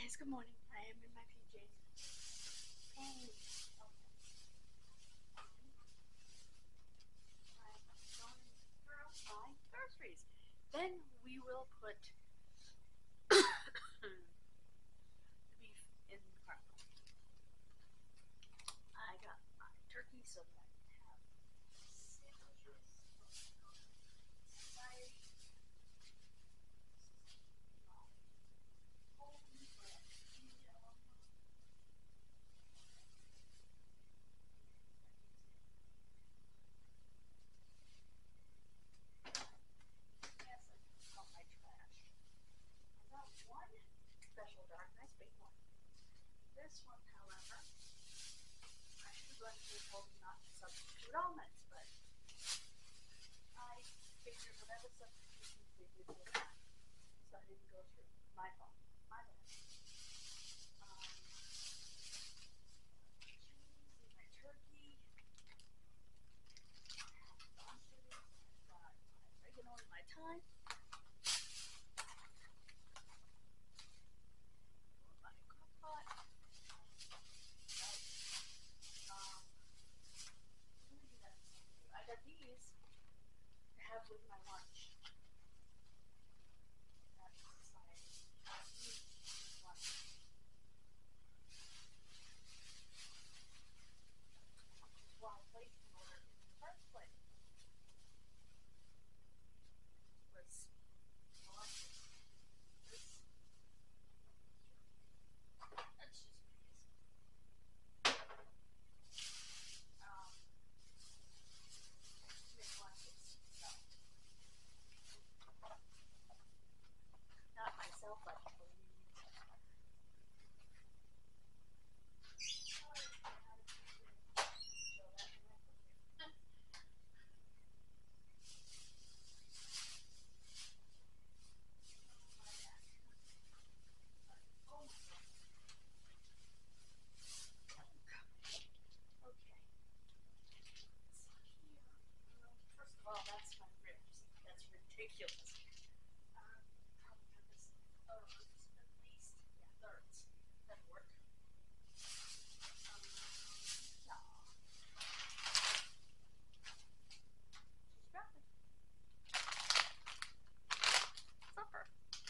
guys, good morning. I am in my PJs. And I'm going through my groceries. Then we will put the beef in the crock pot. I got my turkey so that I can have sandwiches. Holy bread. Yes, I just got my trash. I got one special dark, nice big one. This one, however, I should have actually told you not to substitute almonds, but I figured whatever substitutions they did with that, so I didn't go through. My fault. My bad. Cheese and my turkey. Sausages. I've got my oregano and my thyme. My crock pot. I got these to have with my lunch. That's my lunch. Which is why I placed an order in the first place. Was this. That's just because. Make lunches. So. Not myself, I believe. First of all, that's my ribs. That's ridiculous. Probably cut this in thirds at least. Yeah, thirds. That'd work. Yeah. She's dropping. Supper.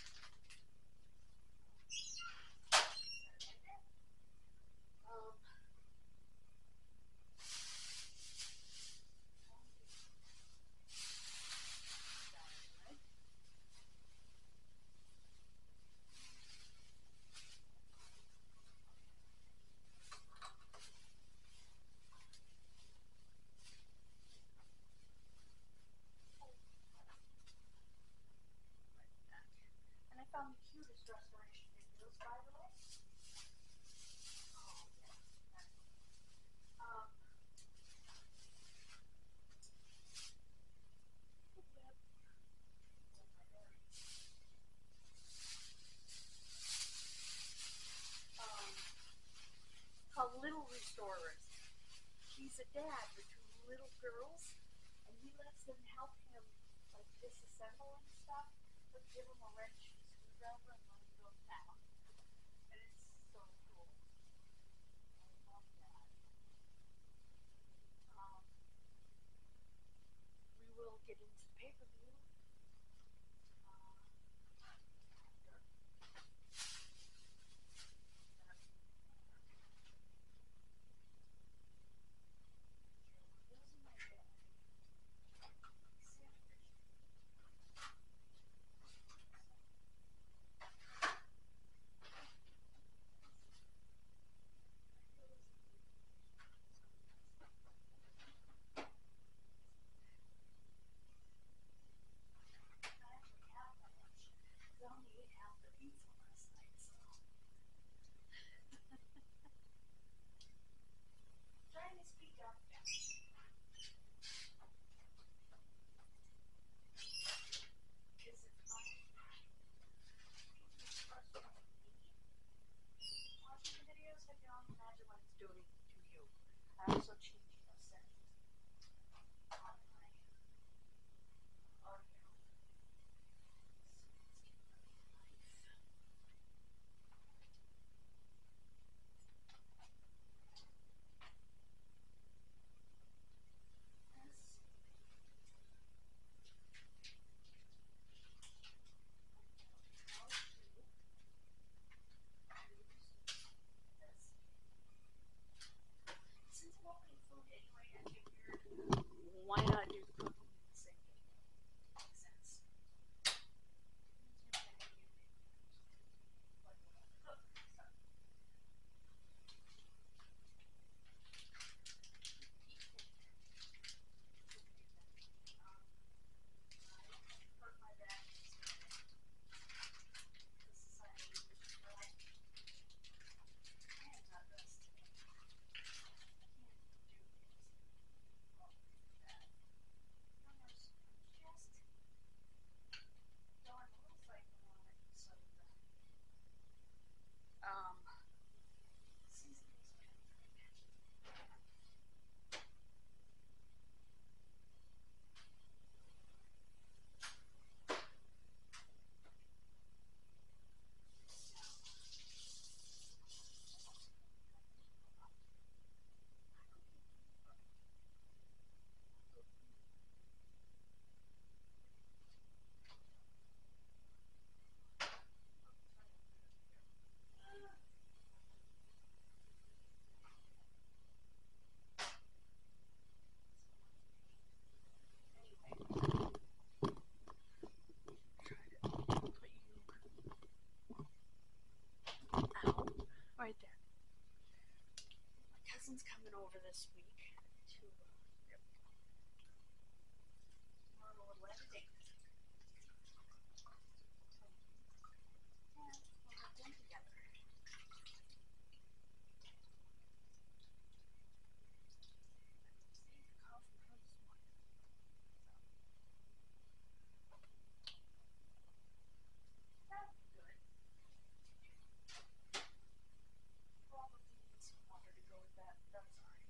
And I found the cutest restoration videos, by the way. Oh, yeah. Called Little Restorers. He's a dad with two little girls, and he lets them help him like disassemble and stuff. But give him a wrench and a screwdriver and let him go down. And it's so cool. I love that. We will get into the pay-per-view. this week to there we go. Learn a little editing. And we'll have them together. Received a call from her this morning. That'll be good. Probably need some water to go with that, but that's alright.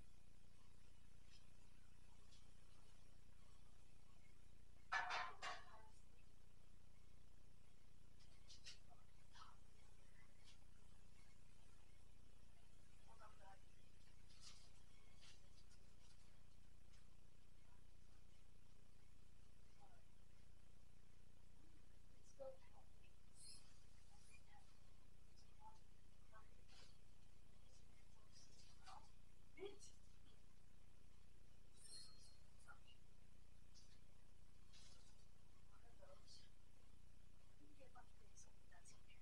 Still healthy. Mint. What are those? Didn't get much basil, but that's okay.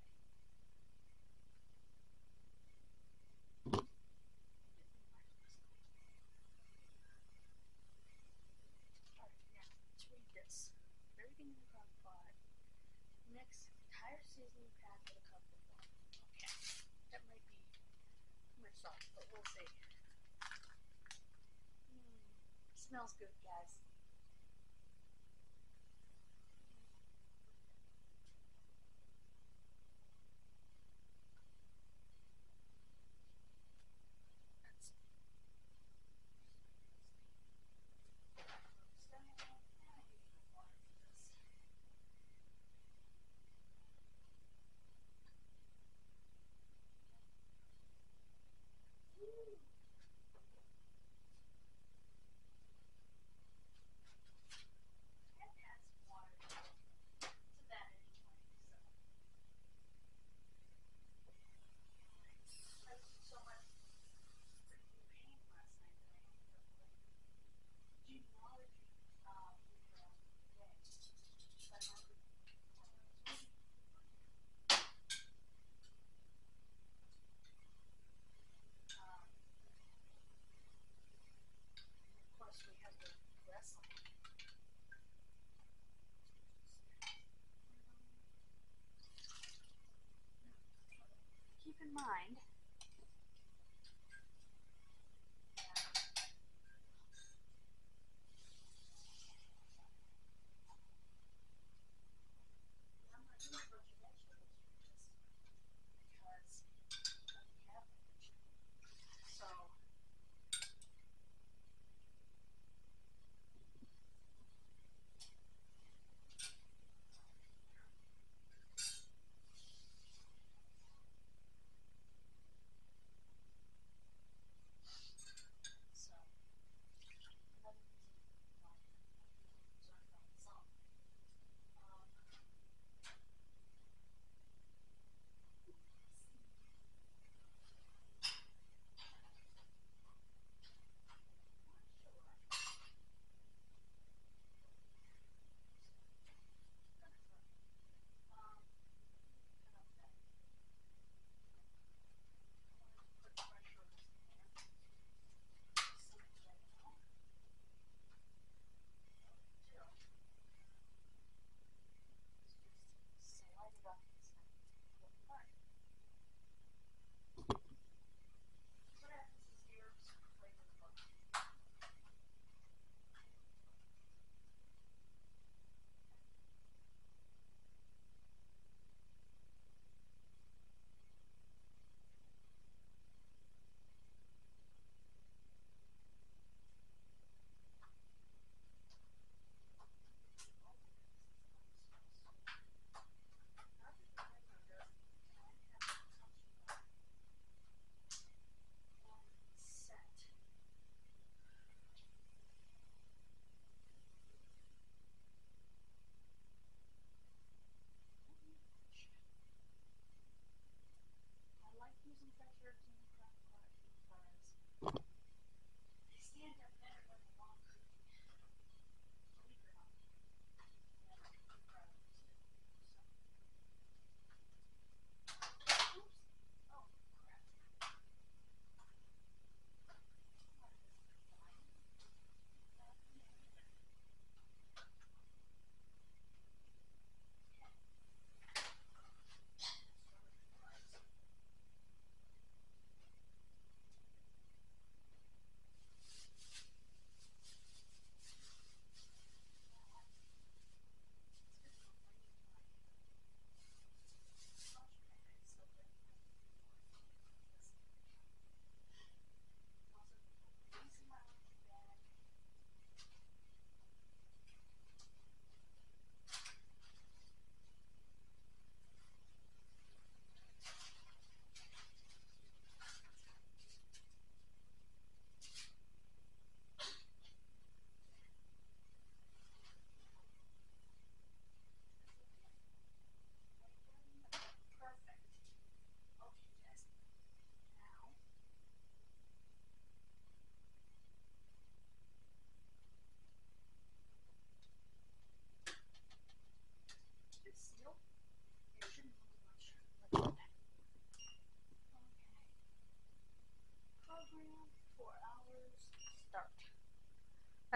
Alright, now let's read this. Everything in the crock pot. Mix entire seasoning pack with a cup of water. Okay. That might be too much salt, but we'll see. Smells good, guys. That's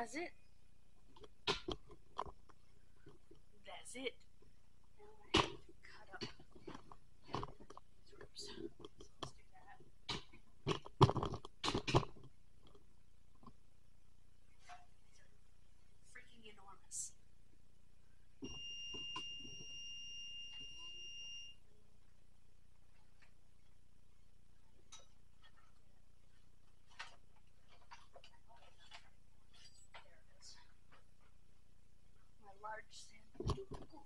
That's it. That's it. Now I have to cut up these ropes. So let's do that. These are freaking enormous. There it is. My large sand. Ooh.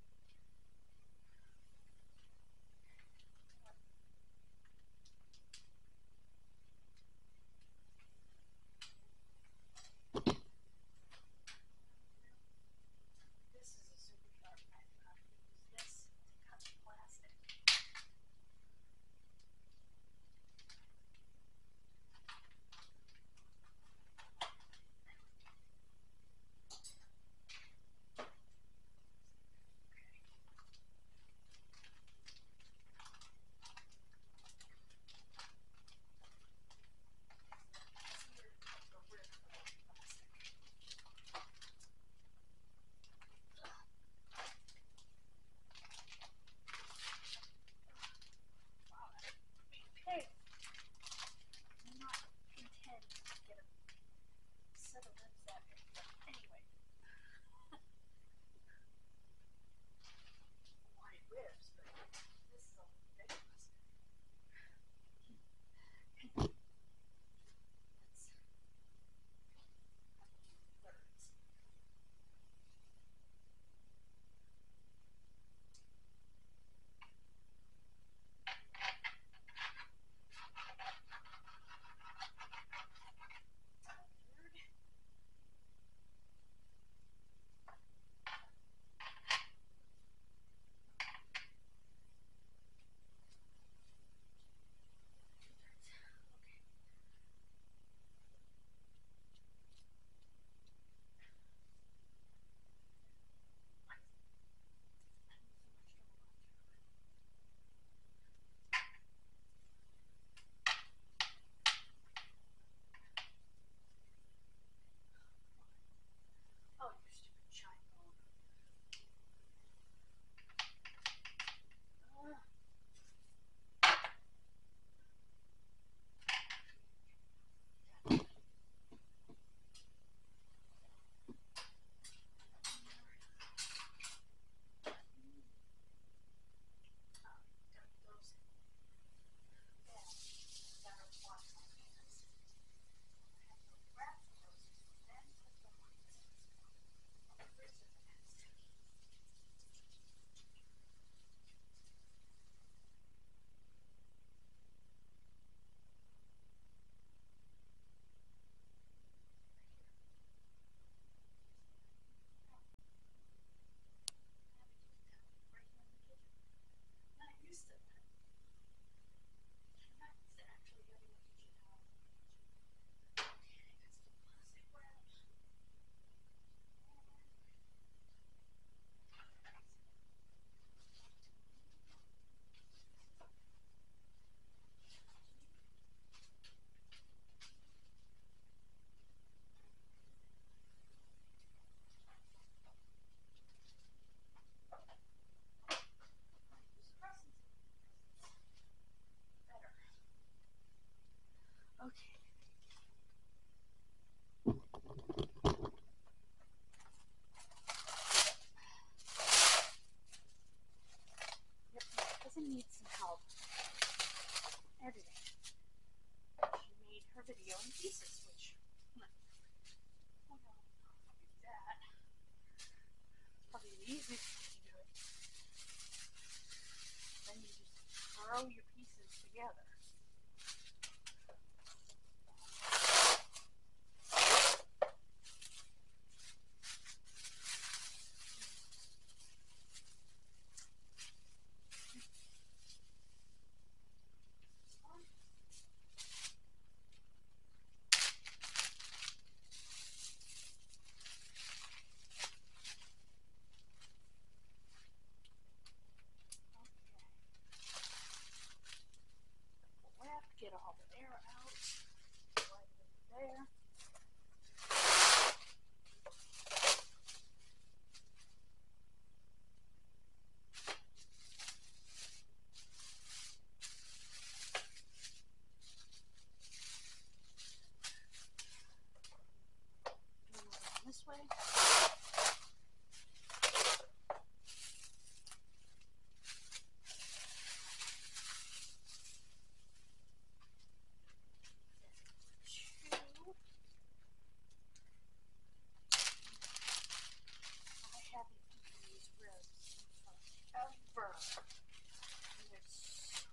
This is a super sharp knife. I'm going to use this to cut the plastic.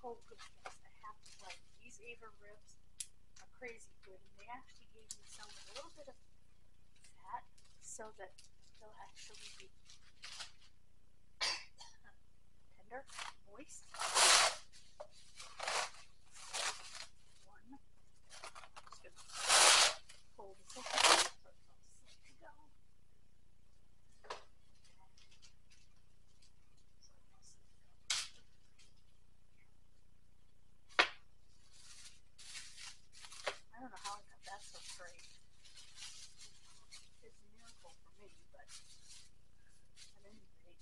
Oh goodness, I have to tell you, these Ava ribs are crazy good, and they actually gave me some with a little bit of fat so that they'll actually be tender, moist. One. I'm just gonna hold this open so it's all set to go. I don't know how I got that so straight. It's a miracle for me, but at any rate,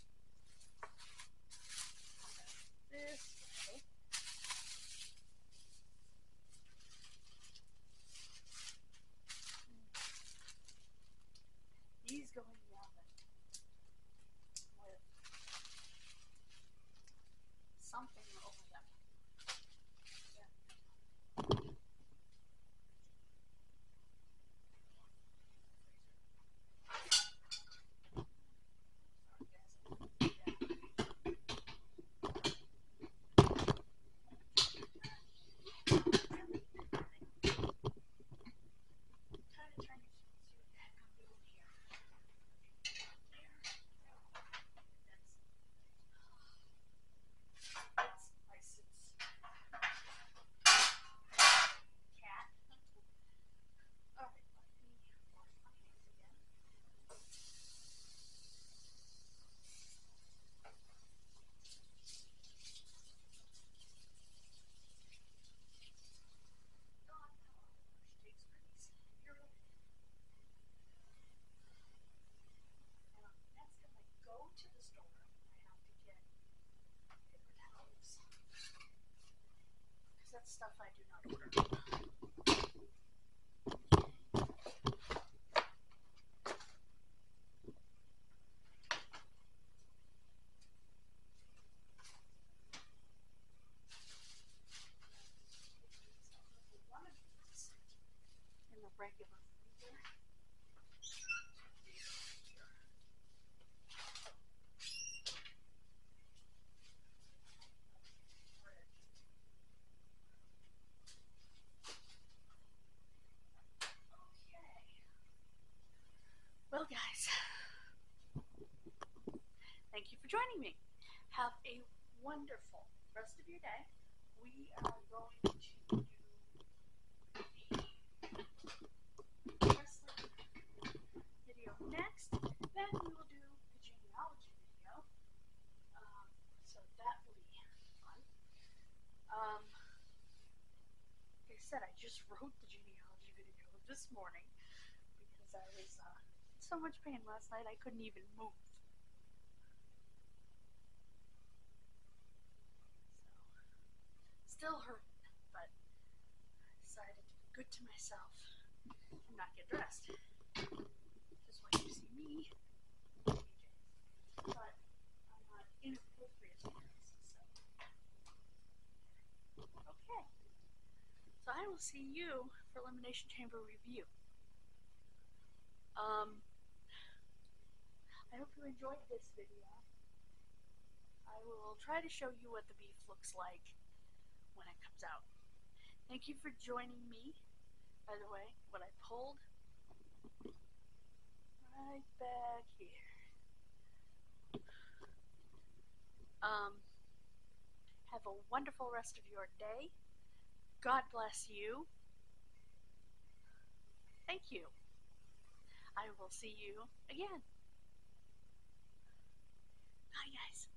this way. These go in the oven with something over them. Yeah. To the store, I have to get paper towels because that's stuff I do not order. One of these in the regular freezer. Well, guys, thank you for joining me. Have a wonderful rest of your day. We are going to do the wrestling video next. Then we will do the genealogy video. So that will be fun. Like I said, I just wrote the genealogy video this morning because I was in so much pain last night I couldn't even move. So, still hurting, but I decided to be good to myself and not get dressed. Which is why you see me in PJs. But I'm not inappropriate dressed, so. Okay. So I will see you for Elimination Chamber review. I hope you enjoyed this video. I will try to show you what the beef looks like when it comes out. Thank you for joining me. By the way, what I pulled right back here. Have a wonderful rest of your day. God bless you. Thank you. I will see you again. Bye, guys.